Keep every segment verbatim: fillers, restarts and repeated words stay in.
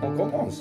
On commence.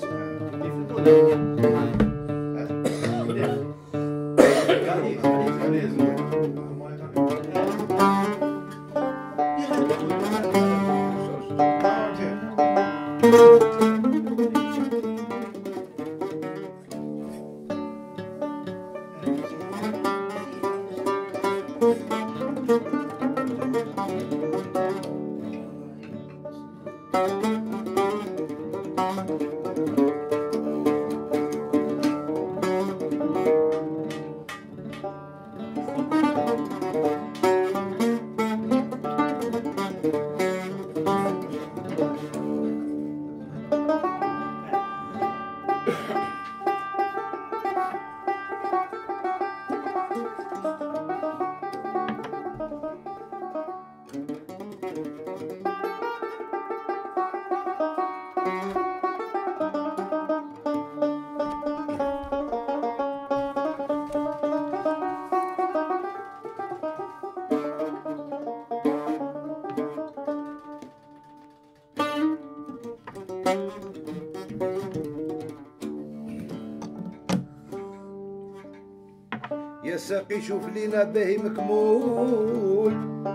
يا ساقي شوف لينا باهي مكمول،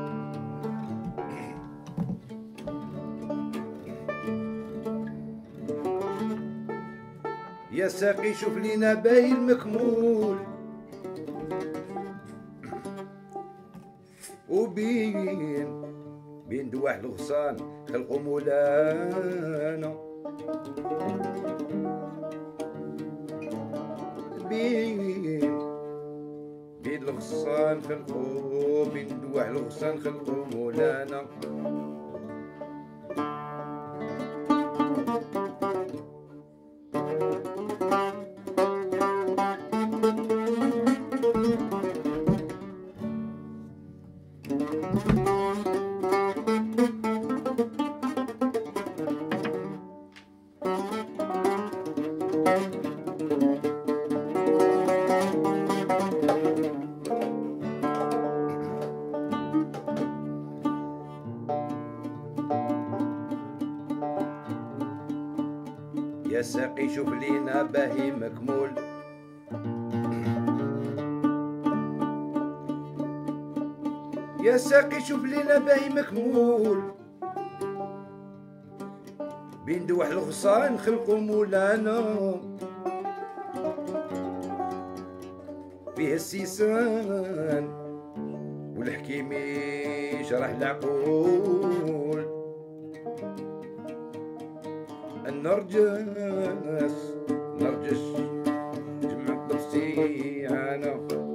يا ساقي شوف لينا باهي المكمول، وبين بين دواح الغصان خلقوا مولانا، بين بين الغصان خلقوا بين دواح الغصان خلقوا مولانا. يا ساقي شوف لينا باهي مكمول، يا ساقي شوف لينا باهي مكمول، بين دواح الغصان خلقوا مولانا، فيه السيسان والحكيم يشرح العقول، النرجس نرجس جمع طفسي انا،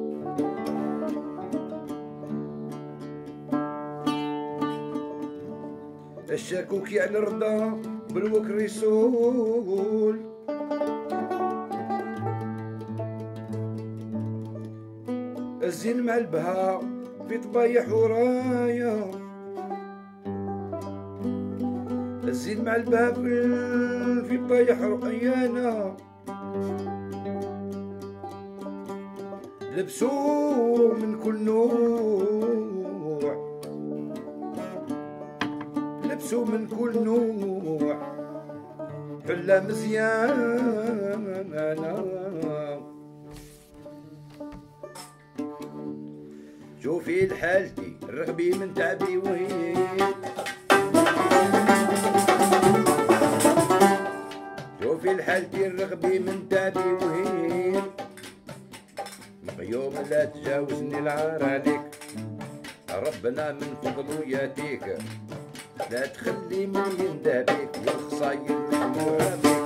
الشاكوكي على الرضا بالوكر يسول، الزين مع البهاء في طبايح ورايا، الزين مع البهاء في طبايح رؤيانا، لبسوا من كل نوع، لبسوا من كل نوع حلة مزيانة. شوفي لحالتي الرغبي من تعبي وين، شوفي لحالتي الرغبي من تعبي وين، يوم لا تجاوزني العار عليك، ربنا من فضله ياتيك، لا تخلي من يندى بيك والخصايل محمورة بيك.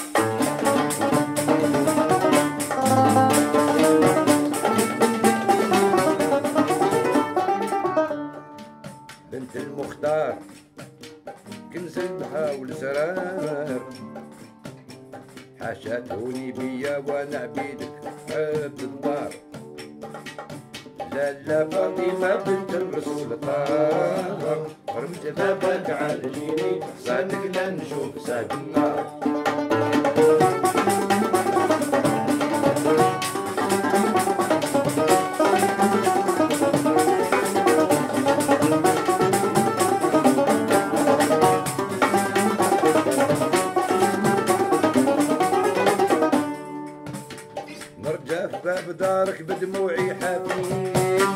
بنت المختار كنز البها والزرار، حاشا تهوني بيا وانا عبيدك عبد الدار، لالا فاطمة بنت الرسول طاهر، رمت بابك عالجيني صادق لا نشوف ساد النار. بدارك بدموعي حبيب،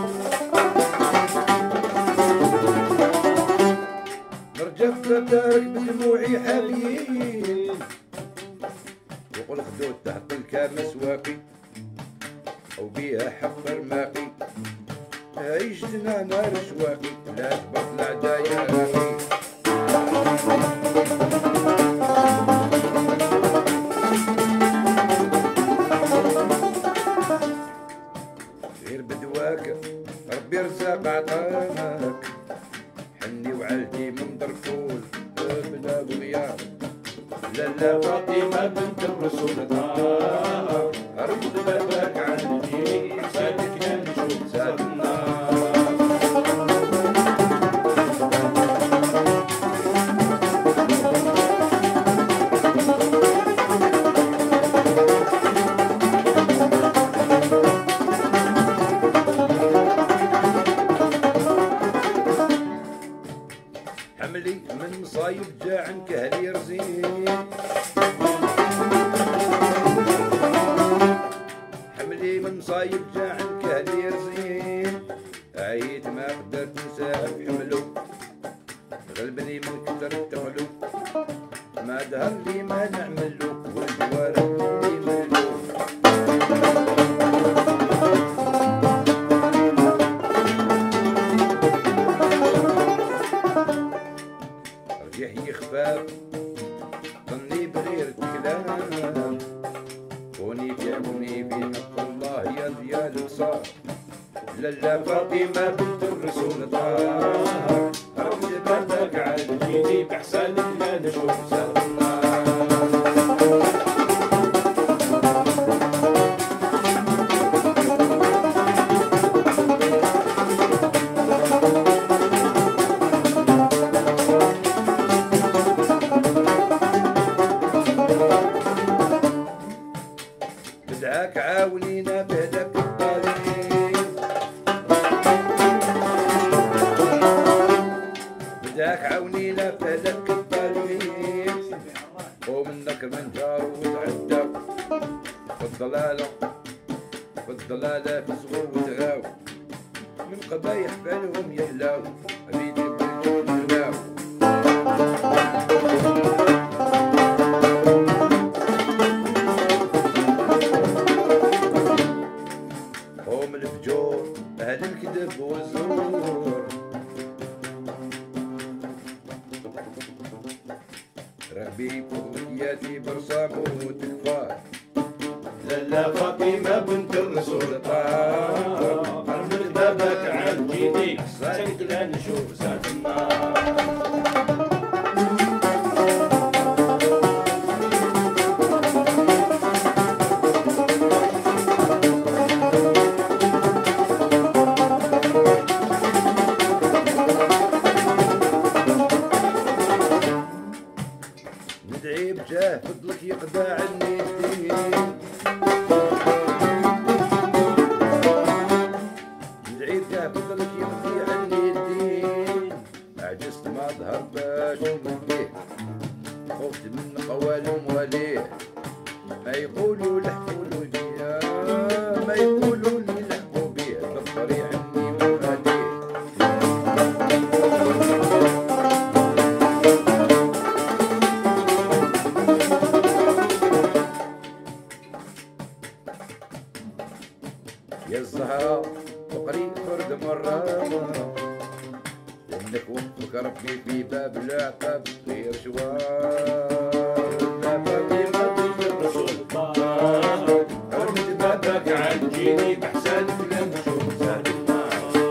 نرجع بدارك بدموعي حبيب، وقل خدود تحت الكاس واقي او بيها حق رماقي، عيشتنا نار شواقي لا تبطل عداياقي. غير بدواك ربي رزاق عطاك، حني وعلتي من دركول بلا بغيار، لالا فاطمة بنت الرسول طار، رد بابك عندي حسادك يا نشوف زاد النار. حملي من مصايب جا عنك هلي رزين، حملي من مصايب جا عنك هلي رزين، عييت ما قدرت نساعد حملو، غلبني من كتر التغلو، ما دهر لي ما نعملو والجوارح اللي ملو. رجعي خفاف ظني بغير الكلام، كوني تعبني بحق الله يا ديال القصار، لالا فاطمة بنت الرسول طار، رد بابك عالجيني بحسانك لا نشوف زاد النار. بدعاك عاونينا بهداك الطريق، بدعاك عاونينا بهداك الطريق، ومنك من جار وتعدى في الضلالة، في الضلالة في صغور وتغاو، من قبايح بالهم يحلاو عبيدي بالجود الهواو. هم الفجور أهل الكذب والزور، ربي فضلياتي برصام وتكفار، لالا فاطمة بنت الرسول طار، رمل بابك عالجيني حسانك لا نشوف زاد النار. ندعي بجاه فضلك يقضى عني الدين، ندعي بجاه فضلك يقضي عني الدين، عجزت ما ظهر باش نبديه، خفت من قوالهم وليه، ما يقولوا لحقوا بيا، ما يقولوا لي لحقوا بيه، بالطريق عني وغاديه. يا الزهرة فقري فرد مرة، لأنك وفقك ربي في باب العقاب غير شوار، لا فاطمة بنت الرسول طار، رد بابك عالجيني بحسانك لا نشوف زاد النار.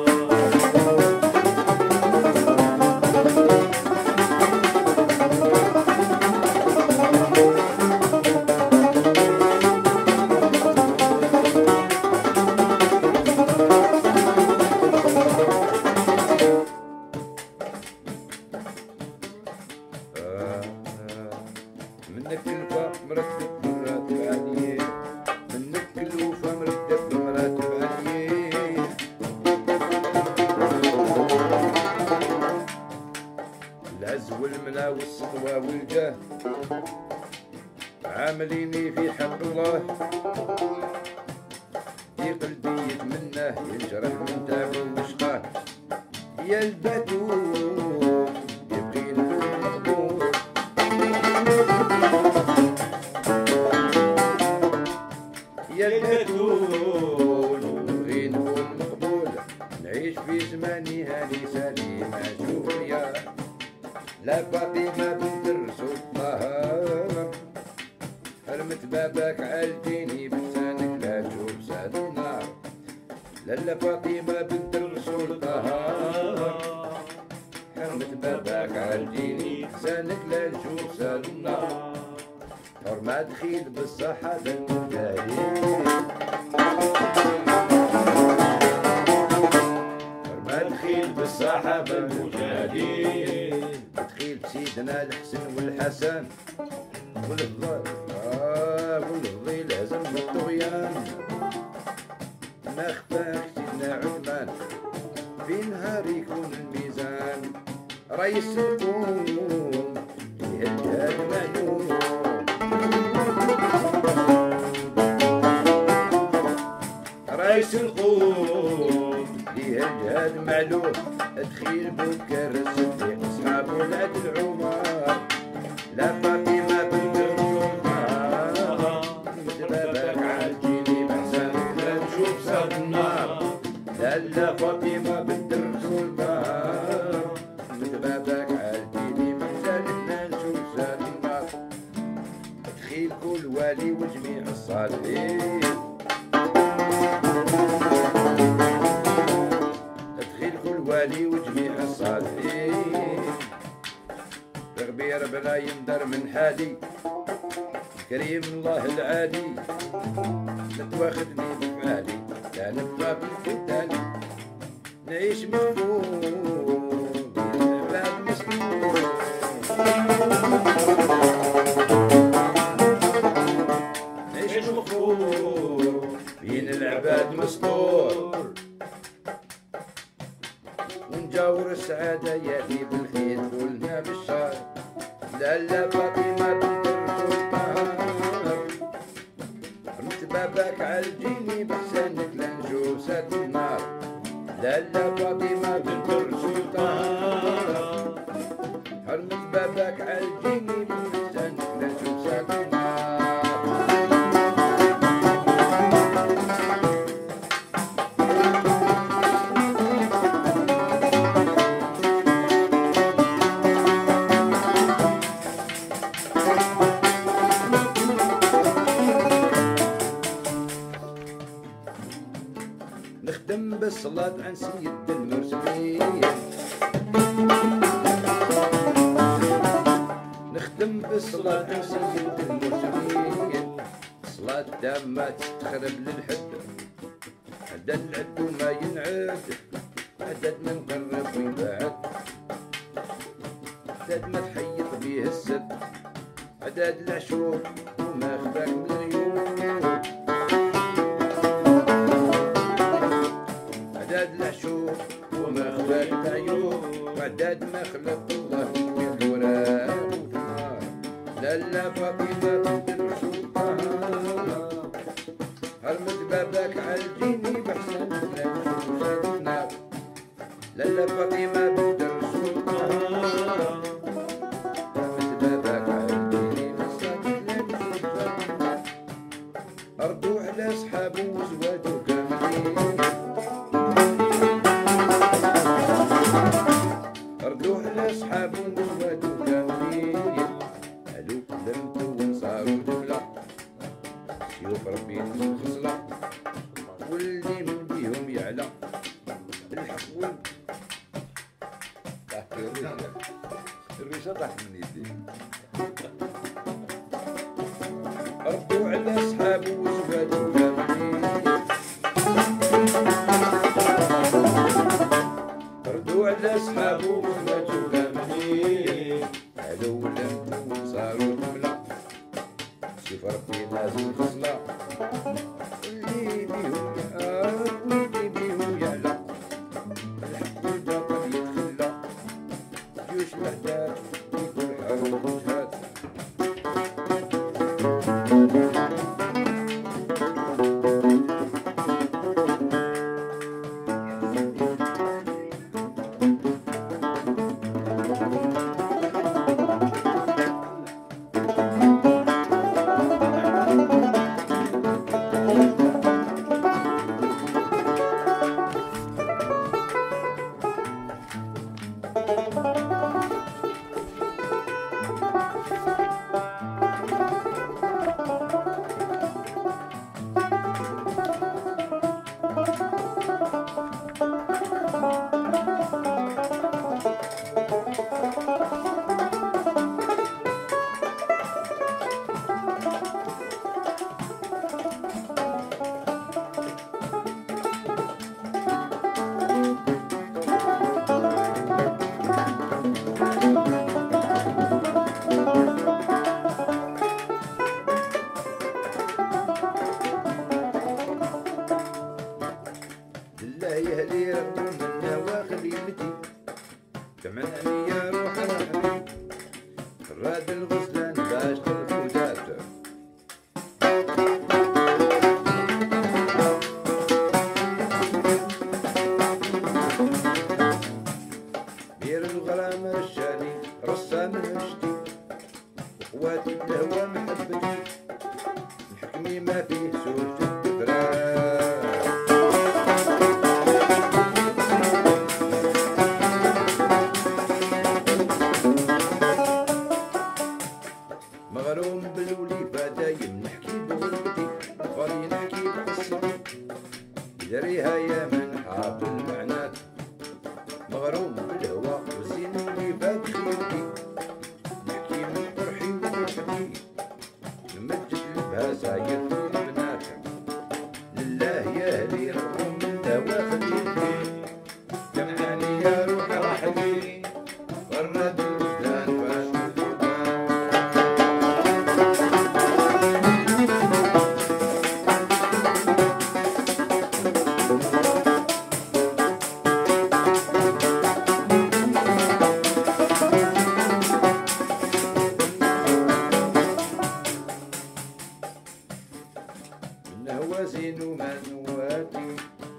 منك الوفا مرتب مراتب عليه، منك الوفا مرتب مراتب عليه، العز والمنى والسطوى والجاه عامليني في حق الله، في قلبي يتمناه ينجرح من تعب وشقاه يا البتول يبغي نكون مقبول يا البتول يبغي نكون مقبول نعيش في زماني هاني سليم اشوف يا لا فاطمة بنت الرسول طه حرمت بابك عالجيني بلسانك لا تشوف ساد النار لالا فاطمة بنت الرسول طه حرمت بابك عالجيني بلسانك لا تشوف ساد النار حرمة دخيل بالصحابة المجاهدين حرمة دخيل بالصحابة المجاهدين دخيل بسيدنا الحسن والحسن والفضل آه والفضيل هزم بالطغيان ما خفاك سيدنا عثمان في نهار يكون الميزان رئيس الكون يهدد معلوم رئيس الكون يهدد معلوم تخيل بكر الصديق اصحابه العدل عمر لا فاطمة بنت الرسول بابك عالجيني بحسنك لا تشوف ساد النار لالا فاطمة بنت الرسول بابك عالجيني بحسنك لا تشوف ساد النار تخيل كل والي وجميع الصالحين تخيل كل والي وجميع الصالحين رغبي ربنا يندر من حالي كريم الله العالي لا تواخذني بفعالي لا نبقى بالفتالي نعيش مفهوم العباد مسطور نعيش مفهوم بين العباد مسطور ونجاور السعادة ياتي بالخير كلنا بالشر لالا فاطمة بنت الرسول طهر رمت بابك عالجيني بحسنك لا نشوف ساد النار لالا فاطمة بنت الرسول طهر حرمت بابك عالجيني بحسنك لا نشوف ساد النار نخدم بالصلاة عن سيد المرسلين نخدم بالصلاة عن سيد المرسلين صلاة تامة تستخرب للحد عدد العد وما ينعد عدد ما نقرب ويبعد عدد ما تحيط بيه السد عدد العشور وما خفاك من العيون عداد العشوق وما خلاك العيوب وعداد ما خلق الله في الوراء وفي النار لالا فاطمة بنت الرسول حرمت بابك عالجيني بحسن لا نشوف ساد النار لالا فاطمة بنت الرسول حرمت بابك عالجيني بحسن لا نشوف ساد النار أرضو على أصحابه وزواجه كاملين ردوه لأصحابه وزواجه كاملين قالوا لمتوا وصاروا دبلة سيوف ربي خصلة واللي من بيهم يعلى الحق وال طاحت الريشة الريشة طاحت من يدي ردوا على أصحابه وزواجه كاملين ردوا على أصحابه وزواجه كاملين قالوا لمتوا صاروا جملة شوف ربي نازل خصلة واللي بيهم يعرف واللي بيهم يعلى الحق والباطل يتخلى جيوش الأحداث يكون حرب وجهاد محبتي نحكمي ما فيه سوء التفراق. مغروم بالوليفة دايم نحكي بغربتي غادي نحكي بقصتي دريها يا من حاب المعنات. مغروم بالهوى والزين وليفة بخيرتي نحكي من فرحي وفرحتي نمجد البهاسة يدي البنات. لله يا هلي رغم من دوا خليتي جمعاني يا روحي راحتي غرد الوجدان باش هوازين ومنواتي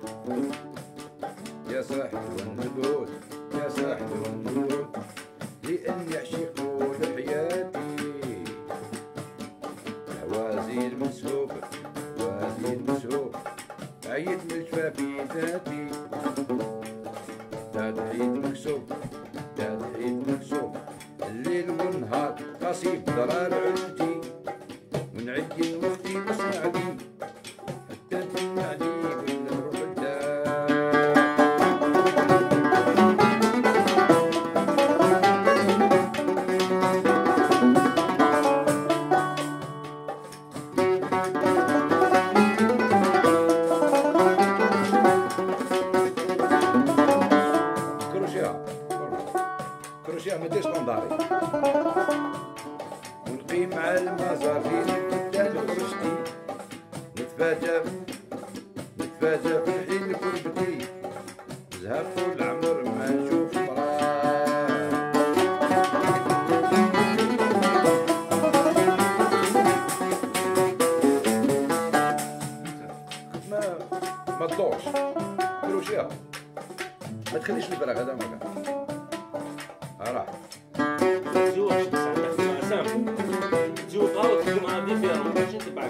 يا صاحب والنبوت يا صاحب والنبوت لأني عشقوا لحياتي. هوازين مسهوب هوازين مسهوب عيد من الجفافي ذاتي تضحيت مكسوب تضحيت مكسوب الليل والنهار قصيب ضرار عشتي ونعين وقتي وسمعتي كروشيا ما ديرش طنداري ونقيم على المزار فين قدام خرجتي نتفاجأ نتفاجأ في الحين كربتي زهق طول العمر ما نشوف مراه. ما ما تدورش كروشيا ما تخليش الفراغ هذا ما كان راح تزوج بس عندك سامي تزوج غلط تكون عادي فيها ما تجي تبعك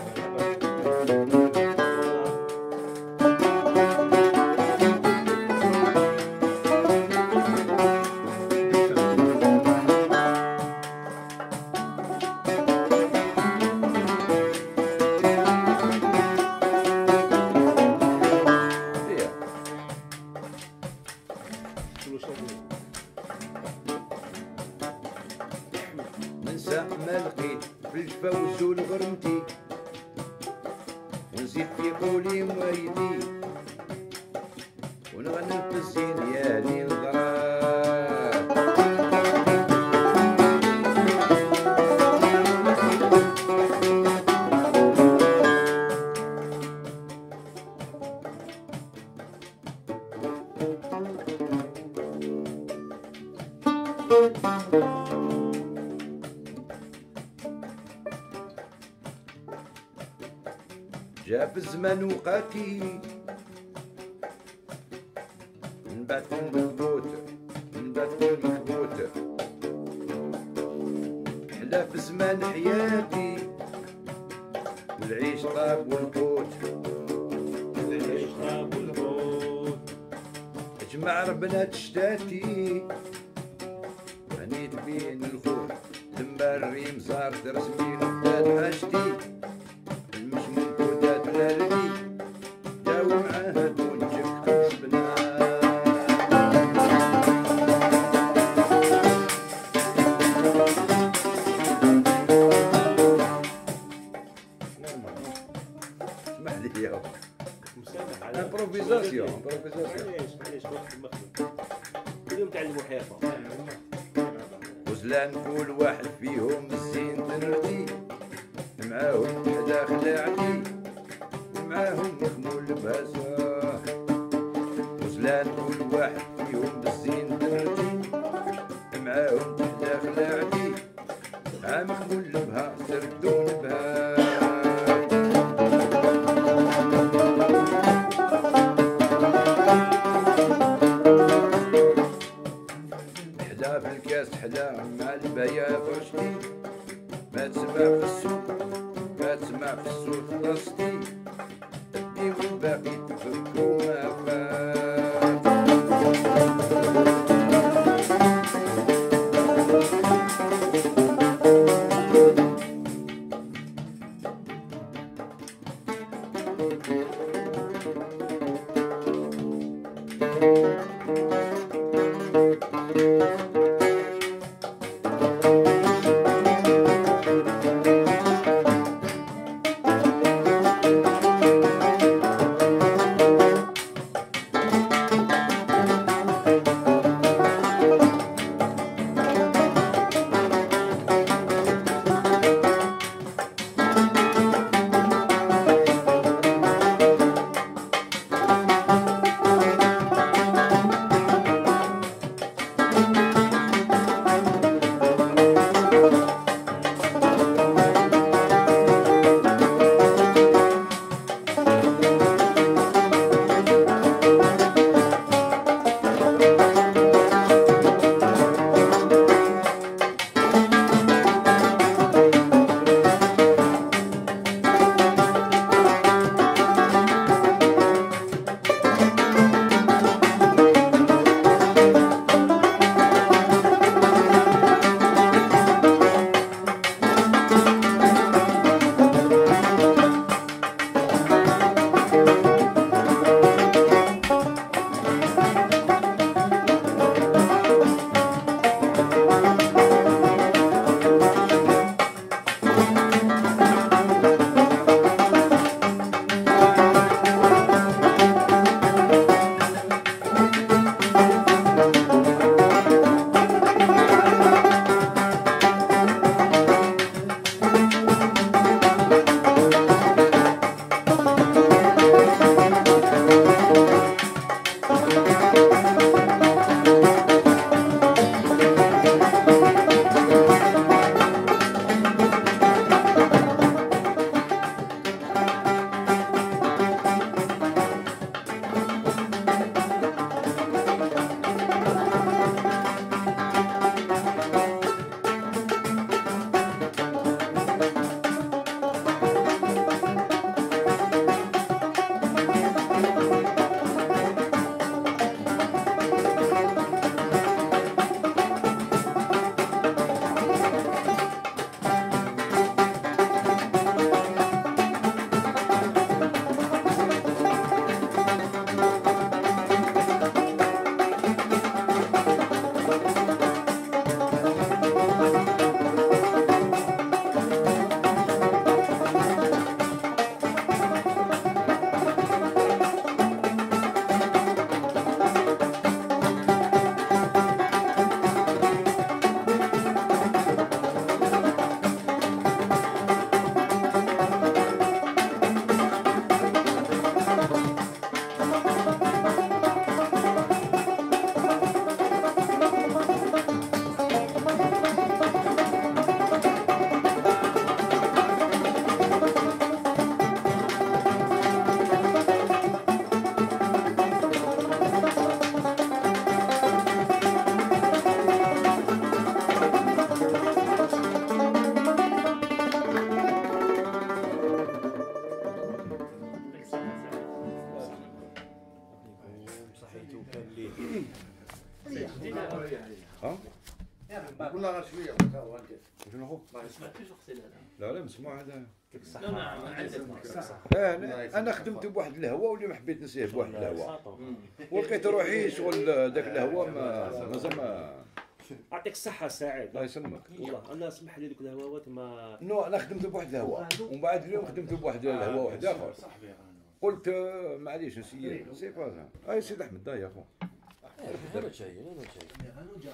ننسى ما لقيت في الجفا والزول غرمتي ونزيد في قولي موايدي ونغني في الزين يا لي الغرام. جا في الزمان وقاتي نبات المكبوت نبات المكبوت حلا في زمان حياتي والعيش طاب والقوت العيش طاب والقوت اجمع ربنا تشتاتي هنيت بين الخوت لما الريم صارت رسمي نبات حاجتي امبروفيزاسيون امبروفيزاسيون معليش معليش وقت المخدم اليوم تعلموا حيطه وزلان كل واحد فيهم الزين تنرتي معاهم حدا خلاعتي ومعاهم يخمو لباسه وزلان كل واحد فيهم بالزين تنرتي معاهم حدا خلاعتي مع مخمو لبها سردون بها حدا في الكاس حدا مع البيا فرشتي ما تسمع في السوق ما تسمع في الصوت قصدي بدي والباقي تفكروا ما فات. ها؟ كلها غير شويه شنو هو؟ ما سمعتوش اختي لا لا لا مسموع هذا. لا ما عندك اه انا أنا خدمت بواحد الهوا واللي ما حبيت نسيه بواحد الهوا ولقيت روحي شغل ذاك الهوا ما مازال ما يعطيك الصحة سعيد. الله يسلمك. والله أنا اسمح لي ذوك الهواوات ما نو انا خدمت بواحد الهوا ومن بعد اليوم خدمت بواحد الهوا واحد اخر قلت آه، معليش نسيي سي با اي سيد احمد دا يا اخو انا شاي انا شاي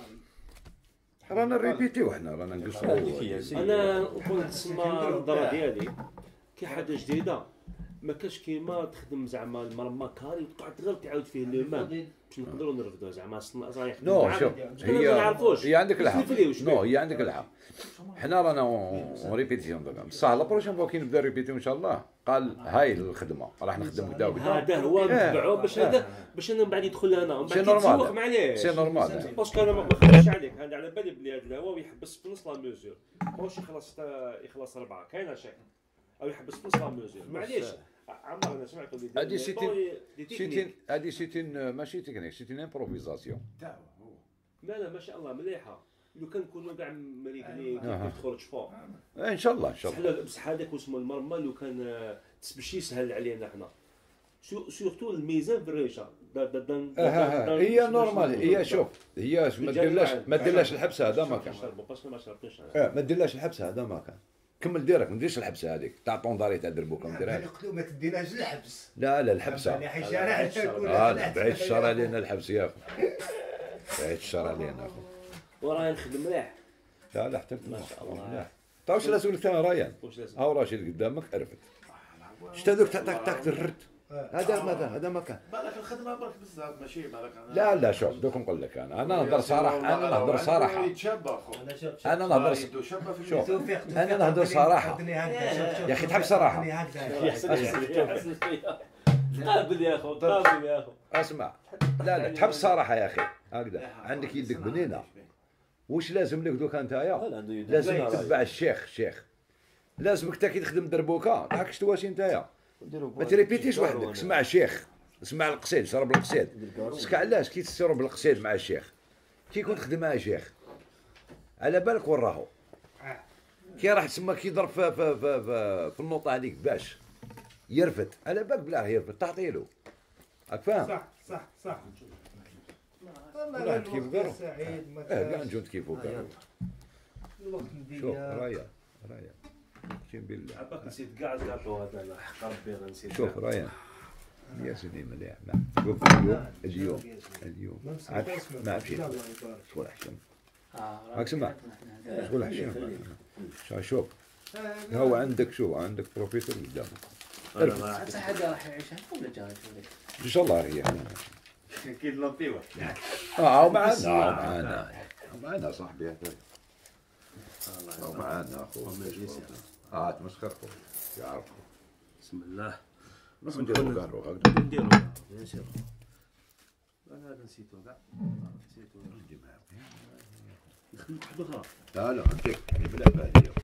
رانا نريبيتيو حنا رانا نقصروا. أنا نقول تسمى النظرة ديالي كي حاجة جديدة ما كاش كيما تخدم زعما المرمى كاري وتقعد غير تعاود فيه لو مان باش نقدروا نرفدوه زعما صايح. نو شوف هي هي عندك الحق. نو نو هي عندك الحق. حنا رانا اون ريبيتيون دابا بصح لا بروشين فوا كي نبدا ريبيتيون ان شاء الله قال هاي الخدمه راح نخدم كذا وكذا. هذا هو نتبعوه باش هذا باش انا من بعد يدخل انا ومن سي بعد يتسوق نورمال معليش. سي نورمال باسكو انا ما نخدمش عليك هذا على بالي بلي هذا الهواء يحبس في نص لا ميزور واش يخلص يخلص ربعه كاينه شي او يحبس في الصا ميوزير معليش عمر انا سمعت اللي هادي سيتين سيتين هادي سيتين ماشي تكنيك سيتين امبروفيزاسيون. لا لا ما شاء الله مليحه لو كان نكونوا كاع مريكلي كيف تخرج فوق ان شاء الله ان شاء الله. بصح هذاك واسمه المرمى لو كان باش يسهل علينا حنا سورتو الميزان في الريشه. هي نورمال هي شوف هي ما ديرلاش ما ديرلاش الحبس هذا ما كان. ما ديرلاش الحبس هذا ما كان. كمل ديرك ما ديرش الحبسه هذيك تاع طونداري تاع دربوكا ما ديرهاش. ما تديناش الحبس. لا لا الحبسه. اه بعيد الشر علينا الحبس يا اخو. بعيد الشر علينا اخو. وراه نخدم مليح. لا لا حتى ما شاء الله. تا واش لازم لك انا ريان. ها راشد قدامك عرفت. شت هذوك تاع تاع تاع الرد. هذا ماذا هذا ما كان. بالك الخدمه برك بزاف ماشي بالك. لا لا شوف دوك نقول لك انا انا نهضر صراحه انا نهضر صراحه. انا نهضر شوف انا نهضر صراحه. يا اخي تحب صراحه. قابل يا اخو قابل يا اخو. اسمع لا لا تحب الصراحه يا اخي هكذا عندك يدك بنينه. واش لازم لك دوك انتيا لازم تتبع الشيخ الشيخ لازمك حتى كي تخدم دربوكا هاك شتو واش نتايا ما تريبيتيش وحدك. اسمع الشيخ اسمع القصيد شرب القصيد. سكع علاش كي تشرب القصيد مع الشيخ كي يكون تخدم مع الشيخ على بالك وين راهو كي راح تسمى كي يضرب في, في, في, في, في النوطه هذيك باش يرفد على بالك بلاه يرفد تعطيلو راك فاهم. صح صح صح. والله كيف قالوا اه كاع نجون كيفو قالوا. شوف رايا رايا اقسم بالله عباك نسيت كاع الكاطو هذا حق ربي نسيت. شوف رايا يا سيدي مليح ما شوف اليوم اليوم اليوم ما مشيت شغل حشم راك سمع شغل حشم. شوف هو عندك شو عندك بروفيسور قدامك حتى حاجه راح يعيشها ولا جاي ان شاء الله ريح اكيد لطيفه. اه معنا معنا معنا صاحبي هذا معنا اخو اه تمسخر اخو يعرف. بسم الله نديرو قهرو هكذا نديرو يا سير. انا هذا نسيتو كاع نسيتو نجي معاك نخدم واحد اخرى. لا لا نعطيك بلا بالي